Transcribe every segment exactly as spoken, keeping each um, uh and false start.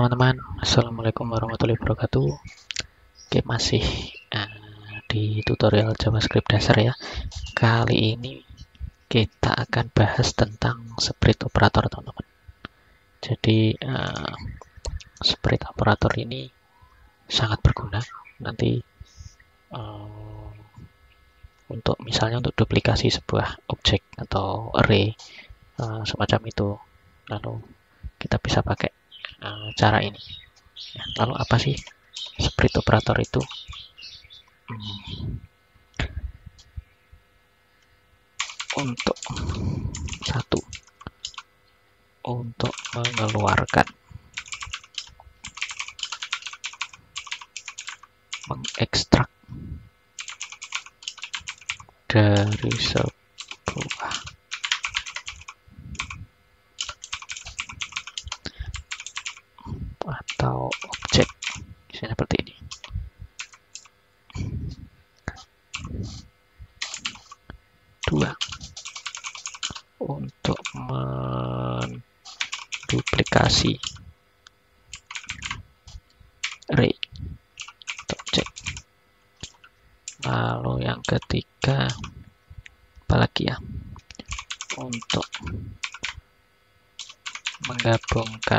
teman-teman, assalamualaikum warahmatullahi wabarakatuh. Oke, masih uh, di tutorial JavaScript dasar ya. Kali ini kita akan bahas tentang spread operator, teman-teman. Jadi uh, spread operator ini sangat berguna nanti uh, untuk misalnya untuk duplikasi sebuah objek atau array uh, semacam itu. Lalu kita bisa pakai uh, cara ini. Ya, lalu apa sih spread operator itu? Hmm. Untuk satu, untuk mengeluarkan, mengekstrak dari sebuah atau objek seperti ini. Dua, untuk menduplikasi array atau objek. Lalu yang ketiga, apalagi ya, untuk menggabungkan.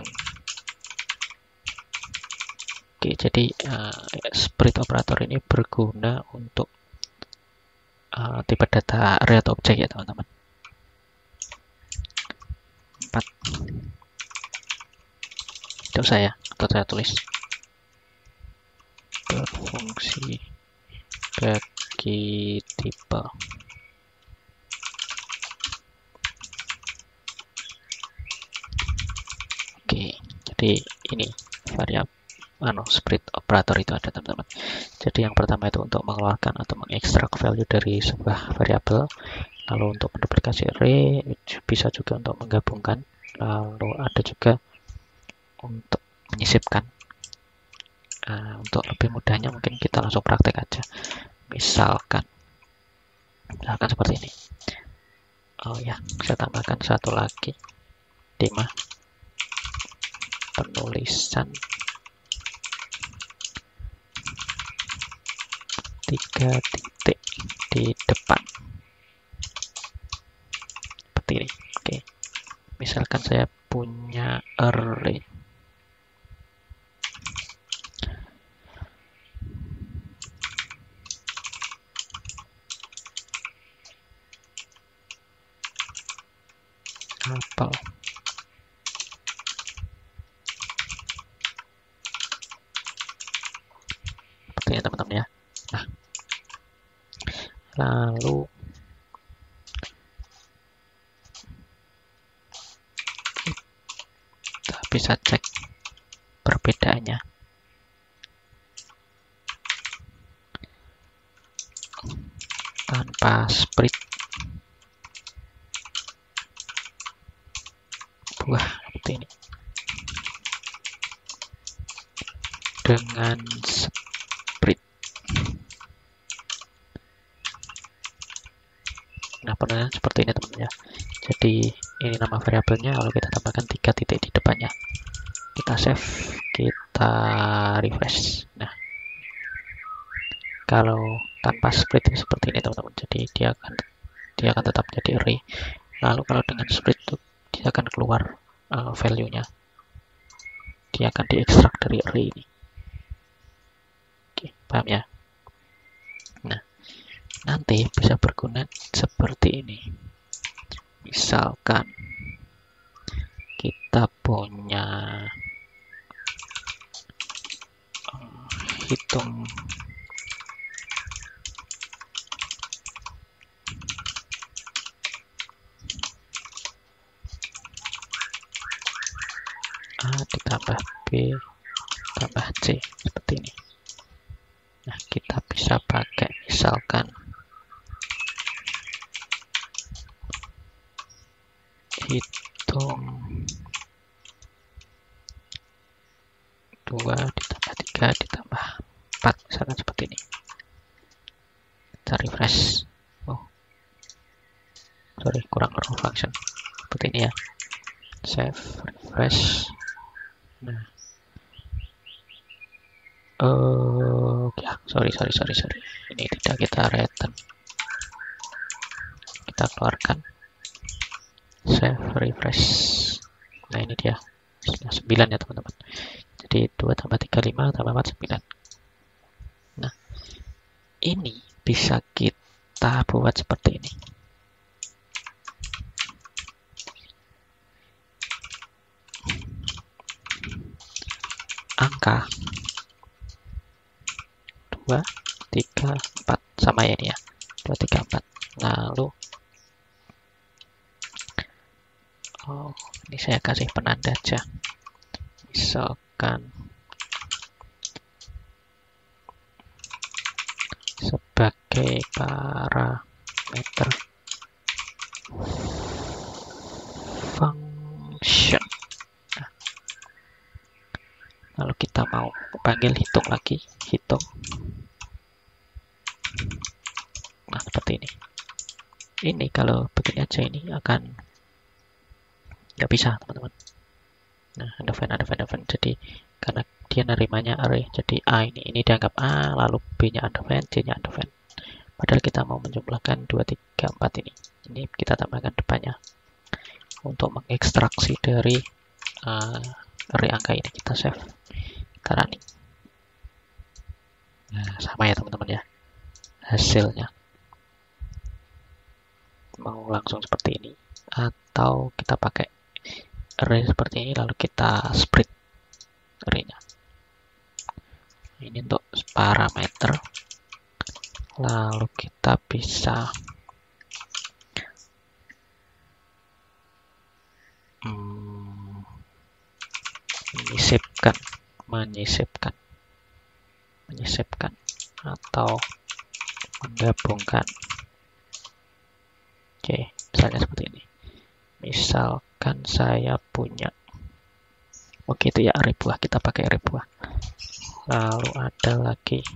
Oke, jadi uh, spread operator ini berguna untuk uh, tipe data array atau objek ya teman-teman. Empat, itu saya atau saya tulis berfungsi bagi tipe oke, jadi ini variabel anu spread operator itu ada teman-teman. Jadi yang pertama itu untuk mengeluarkan atau mengekstrak value dari sebuah variabel, lalu untuk menduplikasi array, bisa juga untuk menggabungkan, lalu ada juga untuk menyisipkan. Nah, untuk lebih mudahnya mungkin kita langsung praktek aja. Misalkan misalkan seperti ini. Oh ya, saya tambahkan satu lagi, tema penulisan tiga titik di depan seperti ini. Oke, misalkan saya punya array apel, seperti ini teman-teman ya. Nah, lalu kita bisa cek perbedaannya. Tanpa spread, buah seperti ini. Dengan spread, nah penulisan seperti ini teman-teman ya. Jadi ini nama variabelnya, lalu kita tambahkan tiga titik di depannya. Kita save, kita refresh. Nah, kalau tanpa spread seperti ini teman-teman. Jadi dia akan dia akan tetap jadi array. Lalu kalau dengan spread itu dia akan keluar uh, value-nya. Dia akan diekstrak dari array ini. Oke, paham ya? Nah, nanti bisa berguna seperti ini. Misalkan kita punya uh, hitung A ditambah B tambah C seperti ini. Nah, kita bisa pakai misalkan hitung dua ditambah tiga ditambah empat, misalkan seperti ini. Kita refresh. Oh, sorry, kurang row function. Seperti ini ya. Save, refresh. Nah, uh, ya sorry sorry sorry sorry ini tidak kita return, kita keluarkan, save, refresh. Nah ini dia sembilan ya teman-teman, jadi dua tambah tiga, lima, tambah empat, sembilan. Nah ini bisa kita buat seperti ini. Angka dua, tiga, empat sama ya ini ya, dua, tiga, empat. Lalu oh ini saya kasih penanda aja, misalkan sebagai parameter function. Nah, lalu kita mau panggil hitung lagi, hitung. Nah seperti ini. Ini kalau begini aja ini akan nggak bisa teman-teman. Nah ada event, ada event, event. Jadi karena dia nerimanya array, jadi A ini ini dianggap A, lalu B-nya ada event, C-nya ada event. Padahal kita mau menjumlahkan dua, tiga, empat ini. Ini kita tambahkan depannya. Untuk mengekstraksi dari uh, array angka ini, kita save, kita running. Nah sama ya teman-teman ya hasilnya. Mau langsung seperti ini atau kita pakai array seperti ini lalu kita split arraynya. Ini untuk parameter, lalu kita bisa hmm, menyisipkan menyisipkan menyisipkan atau menggabungkan. Oke, misalnya seperti ini. Misalkan saya punya, oke itu ya array buah, kita pakai array buah. Lalu ada lagi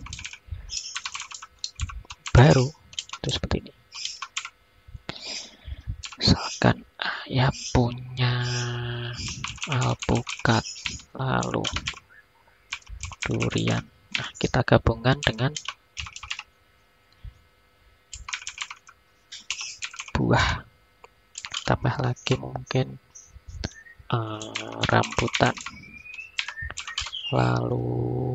baru, itu seperti ini. Misalkan ya punya alpukat, lalu durian. Nah kita gabungkan dengan buah, tambah lagi mungkin uh, rambutan, lalu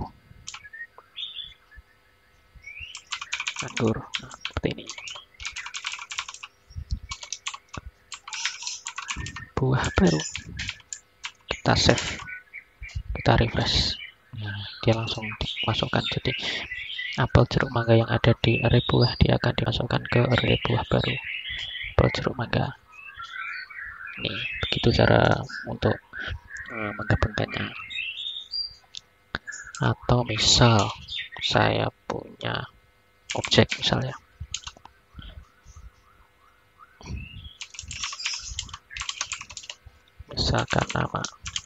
anggur. Nah, seperti ini. Buah baru, kita save, kita refresh. Nah, dia langsung dimasukkan. Jadi apel, jeruk, mangga yang ada di array buah dia akan dimasukkan ke array buah baru. Apel, jeruk, mangga. Ini begitu cara untuk uh, menggabungkannya. Atau misal saya punya objek misalnya, misalkan nama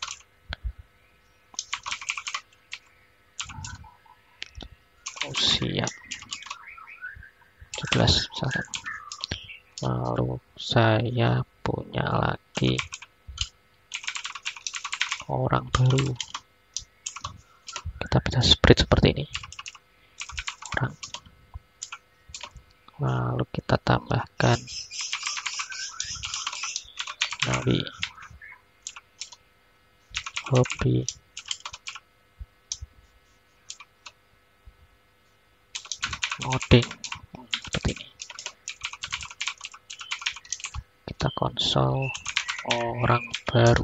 usia tujuh belas misalkan, lalu saya punya lagi orang baru, kita bisa split seperti ini, orang, lalu kita tambahkan nabi, hobi, ngoding, seperti ini. Kita konsol orang baru,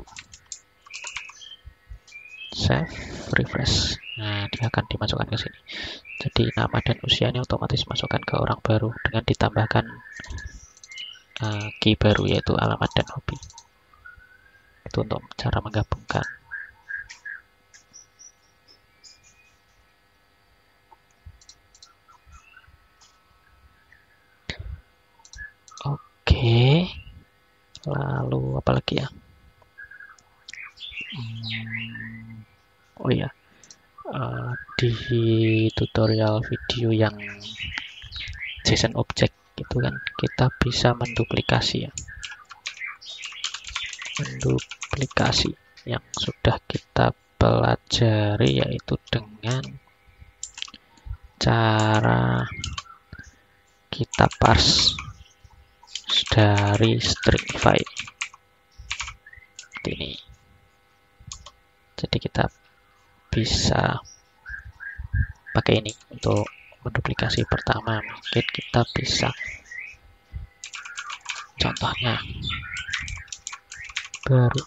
save, refresh. Nah dia akan dimasukkan ke sini. Jadi nama dan usianya otomatis masukkan ke orang baru dengan ditambahkan uh, key baru yaitu alamat dan hobi. Itu untuk cara menggabungkan. Oke, lalu apa lagi ya? Hmm, oh ya, uh, di tutorial video yang JSON object itu kan kita bisa menduplikasi ya, menduplikasi yang sudah kita pelajari yaitu dengan cara kita parse dari stringify seperti ini. Jadi kita bisa pakai ini untuk menduplikasi. Pertama mungkin kita bisa contohnya baru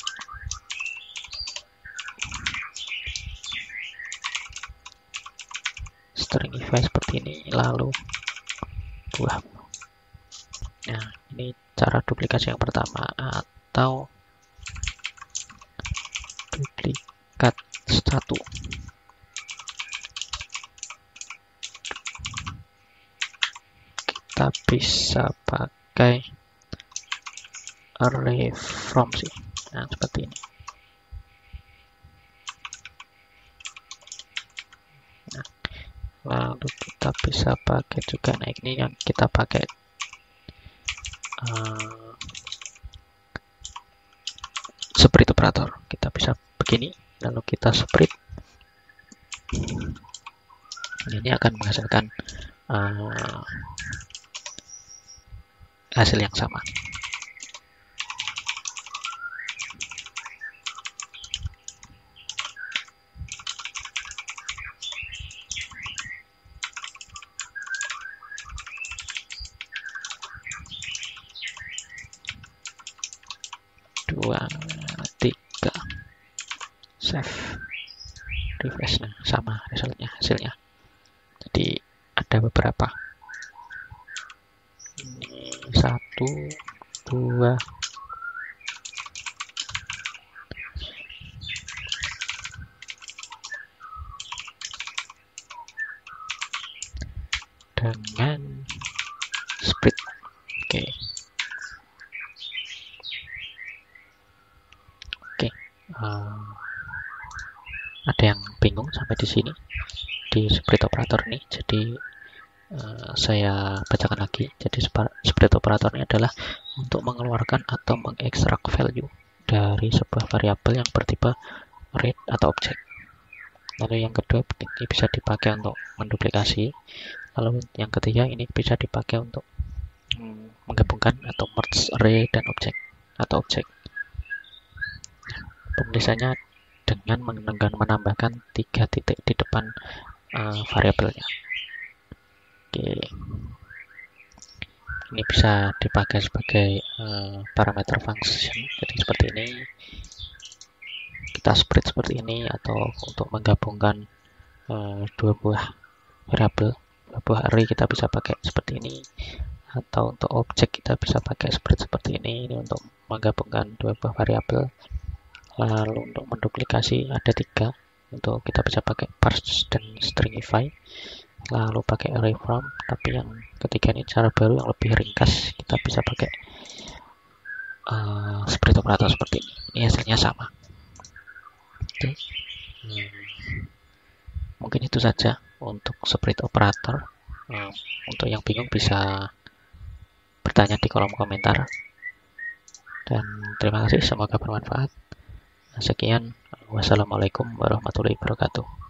stringify seperti ini, lalu buah. Nah, ini cara duplikasi yang pertama. Atau duplikat satu, kita bisa pakai array from sih. Nah, seperti ini. Nah, lalu kita bisa pakai juga, nah ini yang kita pakai uh, split operator. Kita bisa begini, lalu kita split. Ini akan menghasilkan uh, hasil yang sama. Dua, tiga, save, refresh. Nah, sama resultnya, hasilnya. Jadi ada beberapa. Ini satu, dua, dengan split. Oke. Oke. Uh, ada yang bingung sampai di sini di split operator ini. Jadi uh, saya bacakan lagi. Jadi split operator ini adalah untuk mengeluarkan atau mengekstrak value dari sebuah variabel yang bertipe read atau objek. Lalu yang kedua, ini bisa dipakai untuk menduplikasi. Lalu yang ketiga, ini bisa dipakai untuk hmm, menggabungkan atau merge array dan objek atau objek. Penulisannya dengan menambahkan tiga titik di depan uh, variabelnya. Oke. Ini bisa dipakai sebagai uh, parameter function. Jadi seperti ini. Kita split seperti ini, atau untuk menggabungkan uh, dua buah variabel, dua buah array, kita bisa pakai seperti ini. Atau untuk objek kita bisa pakai split seperti ini. Ini untuk menggabungkan dua buah variabel. Lalu untuk menduplikasi ada tiga. Untuk kita bisa pakai parse dan stringify. Lalu pakai array from. Tapi yang ketiga ini cara baru yang lebih ringkas. Kita bisa pakai uh, split operator seperti ini. Ini hasilnya sama. Oke. Hmm. Mungkin itu saja untuk split operator. Hmm. Untuk yang bingung bisa bertanya di kolom komentar. Dan terima kasih, semoga bermanfaat. Sekian, wassalamualaikum warahmatullahi wabarakatuh.